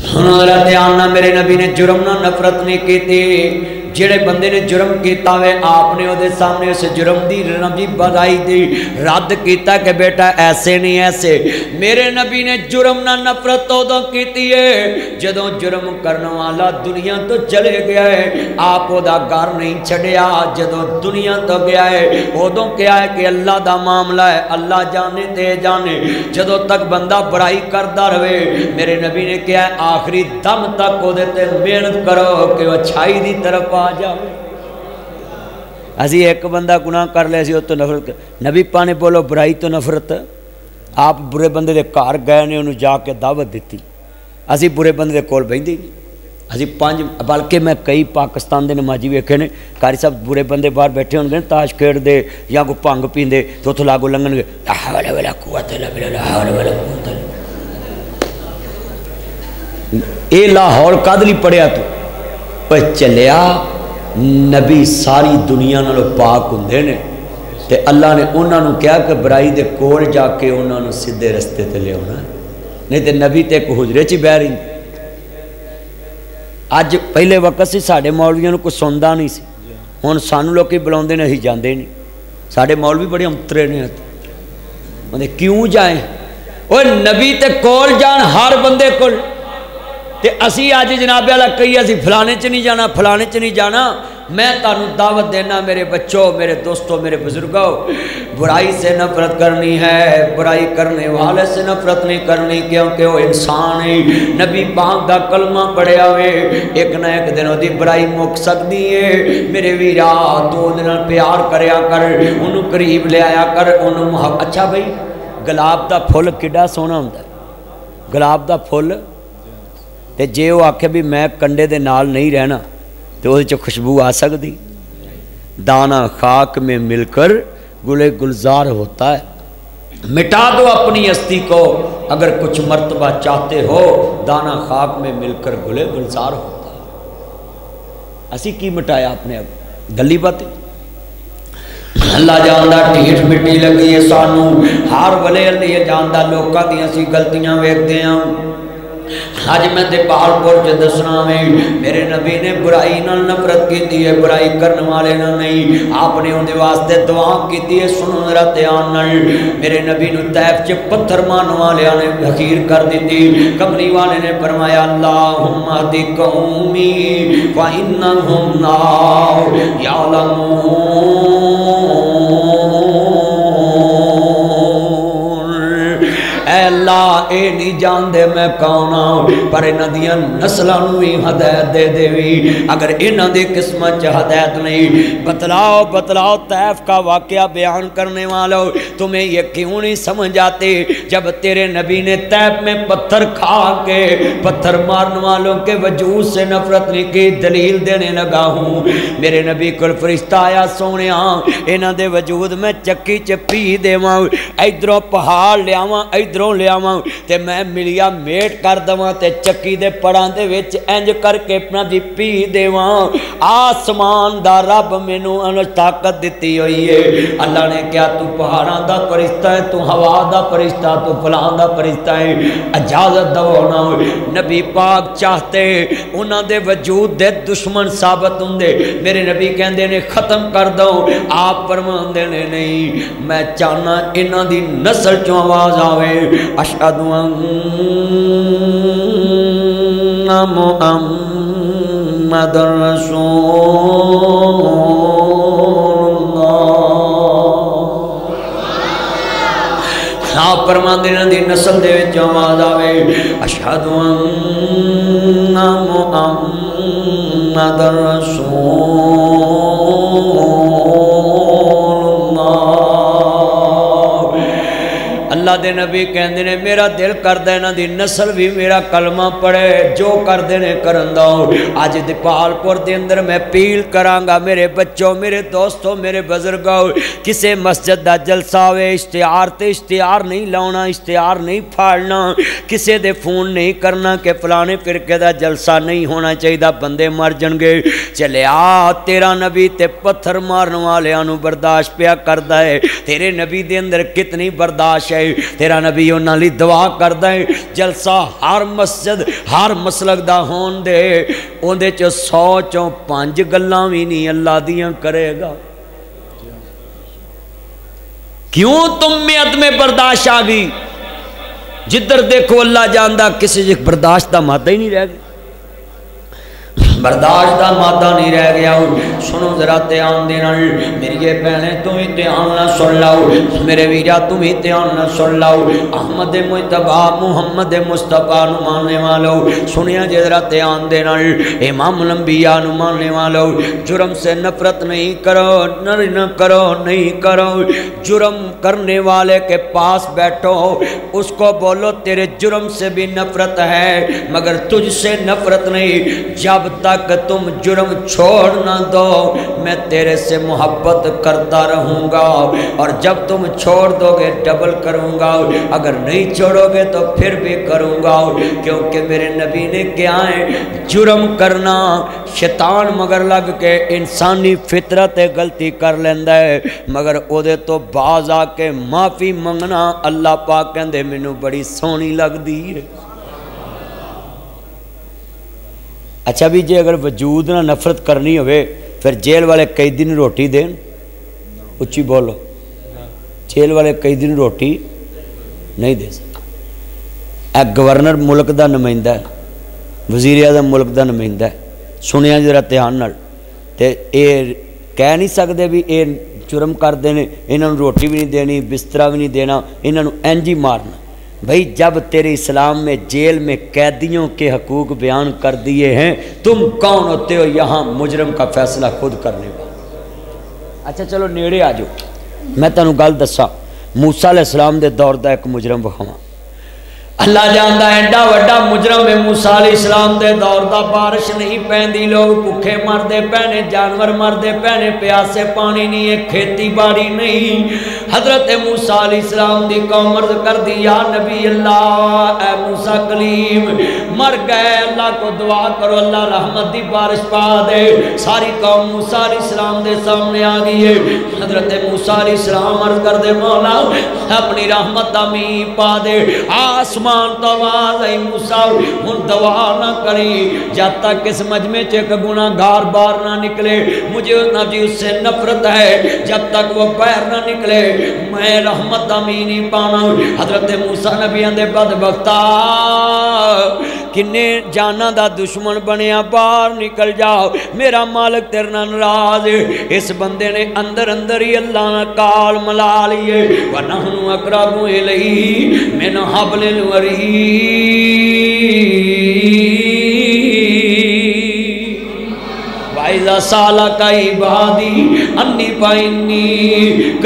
सुनो जरा ध्यान नाल, मेरे नबी ने जुर्म नाल नफरत नहीं की। जेड़े बंदे ने जुर्म किया वे आपने उहदे सामने उस जुर्म की नबी बुराई दी रद्द किया कि बेटा ऐसे नहीं ऐसे। मेरे नबी ने जुर्म नाल नफरत उदों की है जदों जुर्म करने वाला दुनिया तो चले गया है, आप उहदा घर नहीं छड़िया। जदों दुनिया तो गया है उदों क्या है कि अल्लाह दा मामला है, अल्लाह जाने ते जाने। जदों तक बंदा बुराई करता रहे, मेरे नबी ने कहा आखिरी दम तक उहदे ते मेहनत करो कि वह अच्छाई की तरफ आ जाए। असी एक बंदा गुनाह कर लिया सी, तो नफरत। नबी पा ने बोलो बुराई तो नफरत। आप बुरे बंदे के घर गए ने, उन्होंने जाके दावत दी। असी बुरे बंदे के कोल बहिंदे नहीं। असी पांच, बल्कि मैं कई पाकिस्तान के नमाजी वेखे ने, कारी साहब बुरे बंदे बाहर बैठे होंगे ताश खेडते या कोई भंग पींदे तो उतों लागू लंघणगे, ये लाहौर कद नहीं पढ़िया तू पर चलिया। नबी सारी दुनिया नालों पाक हुंदे ने ते अल्लाह ने उन्होंने कहा कि बुराई दे कोल जाके उन्होंने सीधे रस्ते ते लियाना, नहीं तो नबी तो एक हुजरे च बह रही। अज पहले वक्त से साढ़े मौलवियों कोई सुनता नहीं सी, हुण सानू लोग बुलाते हैं, असीं जाते नहीं। साढ़े मौलवी बड़े अंतरे ने, मतलब क्यों जाए वो नबी ते कोल जान हर बंदे कोल। ते असी अज जनाबे वाला कही असी फलाने च नहीं जाना, फलाने च नहीं जाना। मैं तुहानू दावत देना मेरे बच्चों, मेरे दोस्तों, मेरे बुजुर्गों, बुराई से नफरत करनी है, बुराई करने वाले से नफरत नहीं करनी, क्योंकि वो इंसान है। नबी पाक दा कलमा पढ़िया वे, एक ना एक दिन उसकी बुराई मुक सकती है। मेरे वीरा तू उहदे नाल प्यार करया कर, उन्होंने करीब लिया कर, उन्होंने। अच्छा भाई गुलाब का फुल किड्डा सोहना हुंदा, गुलाब का फुल, तो जे वो आखे भी मैं कंडे दे नाल नहीं रहना तो वो खुशबू आ सकती। दाना खाक में मिलकर गुले गुलजार होता है। मिटा दो अपनी हस्ती को अगर कुछ मर्तबा चाहते हो, दाना खाक में मिलकर गुले गुलजार होता है। असी की मिटाया अपने अब गली बातें। अल्लाह जानदा ढीठ मिट्टी लगी है सानू, हर वले अल्लाह जानदा लोगों दी असी गलतियां वेखदे हां। अज मैं देपालपुर च दसना में मेरे नबी ने बुराई नाल नफरत की है, बुराई करने वाले ना नहीं। आपने उनके वास्ते दुआ की है, सुनो जरा ध्यान नाल। मेरे नबी नूं तैफ च पत्थर मारने वाले ने हकीर कर दी। कमली वाले ने फरमाया अल्लाहुम्मा हदी कौमी व इन्नहुम ला यअलमून। अल्लाह ये नहीं जानते मैं कौन हाँ, पर इन्हां दियां नस्लां नूं भी हदायत दे देवी। अगर इन्हां दी किस्मत च हदायत नहीं, बतलाओ बतलाओ तैफ का वाकया बयान करने वालों, तुम्हें ये क्यों नहीं समझ आते? जब तेरे नबी ने तैफ में पत्थर खा के पत्थर मारने वालों के वजूद से नफरत नहीं की, दलील देने लगा हूँ। मेरे नबी को फरिश्ता आया, सोने इन्हां दे वजूद में चक्की च पी देवां, इधरों पहाड़ लियावां इधरों लियावां ते मैं मिलिया मेट कर देवां ते चक्की दे पड़ां दे विच इंज करके अपना दी पी देवां। आसमान दा रब मैनू ताकत दिती हुई है। अल्लाह ने क्या तू पहाड़ां दा फरिश्ता है, तू हवा दा फरिश्ता, तू फलां दा फरिश्ता है, इजाजत दो ना। नबी पाक चाहते उन्हां दे वजूद दे दुश्मन साबित हुंदे, मेरे नबी कहंदे ने खत्म कर दो। आप फरमांदे ने नहीं, मैं चाहना इन्हां दी नस्ल चों आवाज आवे, अशहदु अन्ना मुहम्मदुर रसूलुल्लाह। आप फरमांदे ने दी नस्ल दे विच आवाज आवे, अशहदु अन्ना मुहम्मदुर रसूलुल्लाह। अल्लाह दे नबी कहते ने मेरा दिल करदा इन्हां दी नस्ल भी मेरा कलमा पढ़े, जो करते ने करन दो। अज दीपालपुर दे अंदर मैं अपील करांगा, मेरे बच्चों, मेरे दोस्तों, मेरे बुजुर्गों, किसी मस्जिद दा जलसा होवे, इश्तिहार ते इश्तिहार नहीं लाउणा, इश्तिहार नहीं फाड़ना, किसी दे फोन नहीं करना कि फलाने फिरके दा जलसा नहीं होना चाहिए, बंदे मर जाणगे। चलिया तेरा नबी ते पत्थर मारन वालियां नूं बर्दाश्त पिया करदा है, तेरे नबी दे अंदर कितनी बर्दाश्त है। تیرا نبی انہاں لئی دعا کردا ہے جلسہ ہر مسجد ہر مسلک دا ہون دے اوندے چ 100 چوں 5 گلاں وی نہیں اللہ دیاں کرے گا کیوں تم میں عدم برداشت آ گئی جدھر دیکھو اللہ جاندہ کسی سے برداشت دا مادہ ہی نہیں رہ گیا برداشت دا مادہ نہیں رہ گیا سنو ذرا دھیان دینا میری یہ بہنیں تم ہی دھیان نہ سن لاؤ میرے ویرا تم ہی دھیان نہ سن لاؤ احمد مجتبیٰ محمد مصطفیٰ نو ماننے والو سنیا جے ذرا دھیان دینا امام الانبیاء نو ماننے والو جرم سے نفرت نہیں کرو نہ کرو نہیں کرو جرم کرنے والے کے پاس بیٹھو اس کو بولو تیرے جرم سے بھی نفرت ہے مگر تجھ سے نفرت نہیں جب تک تم جرم چھوڑ نہ دو میں تیرے سے محبت کرتا رہوں گا اور جب تم چھوڑ دو گے ڈبل کروں گا اگر نہیں چھوڑو گے تو پھر بھی کروں گا کیونکہ میرے نبی نے کیا ہے جرم کرنا شیطان مگر لگ کے انسانی فطرت غلطی کر لیندہ ہے مگر او دے تو باز آ کے معافی منگنا اللہ پاک کہندے مینوں بڑی سونی لگ دی ہے اچھا بھی جی اگر وجود نہ نفرت کرنی ہوئے پھر جیل والے کئی دن روٹی دیں اچھی بولو جیل والے کئی دن روٹی نہیں دے سکتا اے گورنر ملک دا نمائندہ ہے وزیر اعظم ملک دا نمائندہ ہے سنیا ذرا دھیان نال تے اے کہہ نہیں سکتے بھی اے جرم کر دینے انہوں روٹی بھی نہیں دینی بسترہ بھی نہیں دینا انہوں انجی مارنا بھئی جب تیرے اسلام میں جیل میں قیدیوں کے حقوق بیان کر دیے ہیں تم کون ہوتے ہو یہاں مجرم کا فیصلہ خود کرنے والا اچھا چلو نیڑے آ جاؤ میں تانوں گل دسا موسیٰ علیہ السلام دے دور دا ایک مجرم بخواں اللہ جاندہ ایڈا وڈا مجرم ہے موسیٰ علیہ السلام دے دور دا بارش نہیں پہندی لوگ بھوکے مردے پہنے جانور مردے پہنے پیاسے پانی نہیں ہے کھیتی باڑی نہیں حضرت موسیٰ علیہ السلام دی قوم عرض کر دی یا نبی اللہ اے موسیٰ کلیم مر گئے اللہ کو دعا کرو اللہ رحمت دی بارش پا دے ساری قوم موسیٰ علیہ السلام دے سامنے آ گئی ہے حضرت موسیٰ علیہ السلام عرض کر دے مولا اپنی رحمت آمی پا دے آسمان تو آواز آئی موسیٰ ہن دعا نہ کری جب تک اس مجمع چیک گناہ گار بار نہ نکلے مجھے نبی اس سے نفرت ہے جب تک وہ پیر نہ نکلے میں رحمت امینی پانا حضرت موسیٰ نبی اندے بدبختہ کنے جانا دا دشمن بنیا باہر نکل جاؤ میرا مالک تیرنا ناراض اس بندے نے اندر اندر ہی اللہ نے کال ملا لیے وَنَحْنُ أَقْرَبُ إِلَيْهِ مِنْ حَبْلِ الْوَرِيدِ وَإِذَا سَأَلَكَ عِبَادِي أَنِّي فَإِنِّي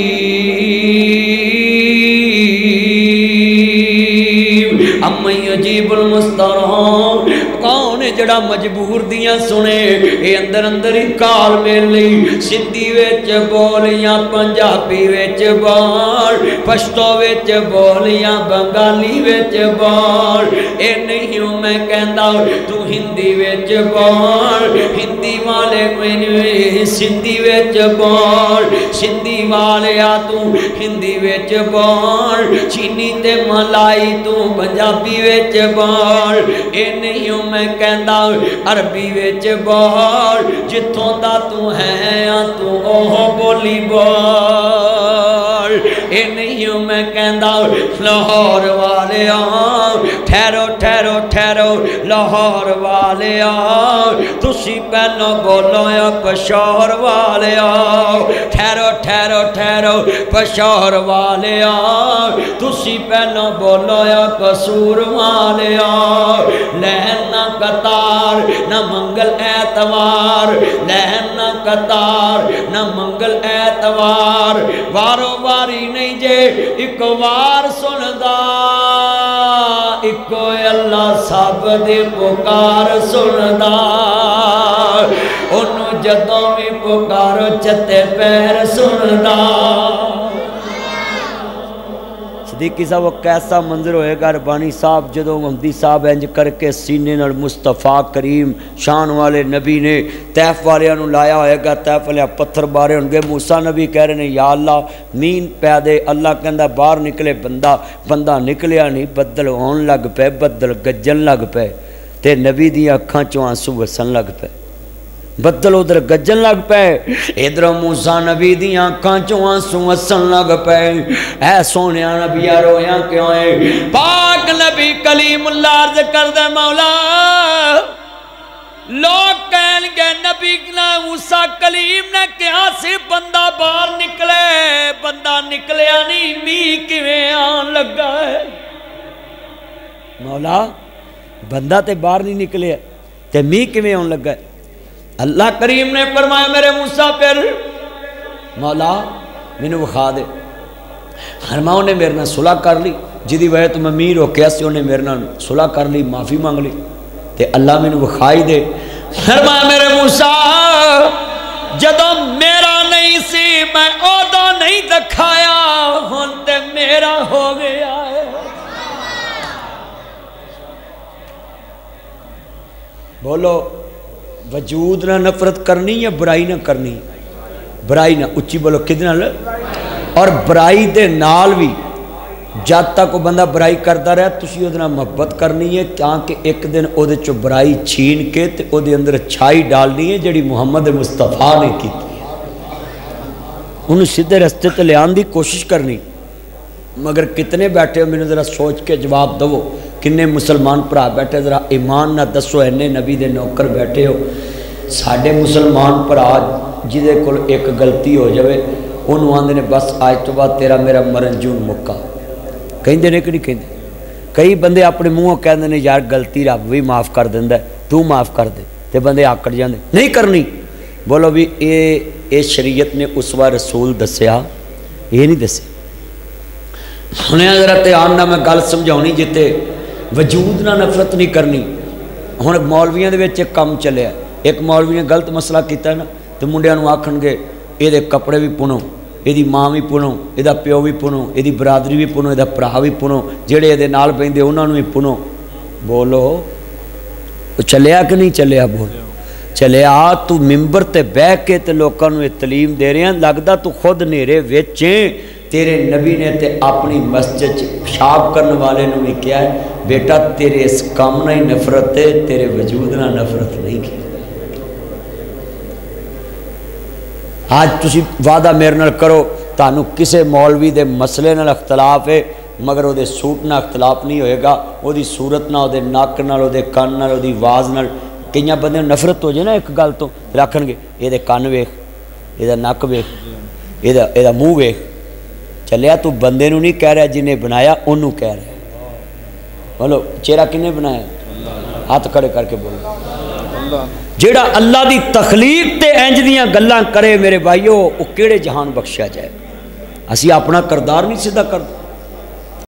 قَرِيبٌ أَمَّن يُجِيبُ الْمُضْطَرَّ کون جڑا مجبور دیاں سنے اے اندر اندر ہی کال میل لی سندھی ویچ بولیاں پنجابی ویچ بول پشتو ویچ بولیاں بنگالی ویچ بول اے نہیں ہوں میں کہندہ تو ہندی ویچ بول ہندی والے میں سندھی ویچ بول سندھی والے آ تو ہندی ویچ بول چینی تے ملائی تو پنجابی ویچ بول اے نہیں ہوں میں کہندہ عربی ویچ بول جتوں دا تو ہے تو اوہ بولی بول اے نہیں ہوں میں کہندہ لاہور والے آؤ ٹھہرو ٹھہرو ٹھہرو لاہور والے آؤ تسی پہلو بولو یا پشور والے آؤ ٹھہرو ٹھہرو ٹھہرو پشور والے آؤ تسی پہلو بولو یا قصور والے آؤ لہن نہ قطار نہ منگل اعتوار لہن نہ قطار نہ منگل اعتوار وارو واری نہیں جے ایک وار سندہ ایکو اللہ سب دے پکار سندہ انہوں جدوں میں پکارو چتے پیر سندہ सिद्दीकी साहब वो कैसा मंजर होएगा रबानी साहब जदों हम्दी साहब इंज करके सीने नाल मुस्तफा करीम शान वाले नबी ने तैफ वालियां नूं लाया होएगा, तैफ वाले पत्थर बारे होंगे। मूसा नबी कह रहे हैं या अल्लाह मीन पै दे, अल्लाह कहंदा बाहर निकले बंदा, बंदा निकलिया नहीं, बदल होण लग पे, बदल गज्जन लग पे ते नबी दी अखां चों आंसू वसन लग पे, बदल उधर गज्जन लग पे, इधर मूसा नबी दी अखां चों आंसू वसन लग पे। ऐ सोनिया नबिया रोया क्यों है? पाक नबी कलीमुल्लाह अर्ज करदे मौला लोग कह नबी ने मूसा कलीम ने कहा सी बंदा बाहर निकले, बंदा निकलिया नहीं, मीह किवें आन लगा है? मौला बंदा ते बाहर नहीं निकलिया ते मीह किवें आन लगा है? अल्लाह करीम ने फरमाया मेरे मूसा फिर मौला मैनू विखा दे। हरमाओ ने मेरे नाल सुलह कर ली, जिदी वजह तो मैं मीह रोकिया सी उन्हें मेरे नाल सुलह कर ली, माफ़ी मंग ली ते अल्लाह मैनू विखाई दे। फरमाया मेरे मूसा जदों मेरा नहीं सी मैं उदों नहीं दिखाया, हुण ते मेरा हो गया है। बोलो वजूद ना नफरत करनी या बुराई ना करनी? बुराई ना, उच्ची बोलो किदे नाल? और बुराई दे नाल भी जब तक वो बंदा बुराई करता रहा तुसीं उहदे नाल मुहब्बत करनी है, ताकि एक दिन उहदे चों बुराई छीन के ते उहदे अंदर अच्छाई डालनी है जिहड़ी मुहम्मद मुस्तफा ने की, उन्हें सीधे रस्ते ते लियान दी कोशिश करनी। मगर कितने बैठे हो मैनूं जरा सोच के जवाब दवो, किन्ने मुसलमान भरा बैठे जरा ईमान ना दसो, इन्ने नबी दे नौकर बैठे हो। साडे मुसलमान भरा जिहदे कोल एक गलती हो जाए उन्होंने आंदे ने बस आज तो बाद तेरा मेरा मरन जून मुक्का, कहिंदे ने कि नहीं कहिंदे? कई बंदे अपने मूँहों कहते हैं यार गलती रब भी माफ़ कर दिंदा, तू माफ़ कर दे, ते बंदे आकड़ जाते नहीं करनी। बोलो भी ये शरीयत ने उसवा रसूल दसिया, ये नहीं दसिया। सुने जरा ध्यान नाल मैं गल समझाउणी, जिते वजूद ना नफरत नहीं करनी। हुण मौलवियां दे विच एक काम चलिया, एक मौलवी ने गलत मसला किया ना तो मुंडियां नूं आखणगे इहदे कपड़े भी पुनो, इहदी माँ भी पुनो, इहदा प्यो भी पुनो, इहदी बरादरी भी पुनो, इहदा भरा भी पुनो, जिहड़े इहदे नाल पैंदे उन्हां नूं भी पुनो। बोलो चलिया कि नहीं चलिया? बोल चलिया। तू मिंबर ते बह के ते लोकां नूं तलीम दे रहा, लगदा तू खुद नेरे विच तेरे नबी ने ते अपनी मस्जिद पेशाब करने वाले नूं भी कहा है बेटा तेरे इस काम ना ही नफरत है, तेरे वजूद ना नफरत नहीं की। आज तुसी वादा मेरे नाल करो तानू किसी मौलवी दे मसले नाल अख्तलाफ है, मगर वो सूट नाल अख्तलाफ नहीं होएगा, वो सूरत नाल, वो नक नाल, वो कन नाल, वो आवाज़ नाल। कई बंदे नफरत हो जाए ना एक गल तो, रखणगे ये कन वेख, ये नक वेख, ये मूँह वेख। चलिया तू बंदे नूं नहीं कह रहा, जिन्हें बनाया उन्होंने कह रहा। बोलो चेहरा किन्ने बनाया? हाथ खड़े करके बोलो। जेड़ा अल्लाह दी तखलीक ते इंज दियां गल्लां करे मेरे भाईओ, वो किहड़े जहान बख्शिया जाए। असी अपना करदार नहीं सीधा करते।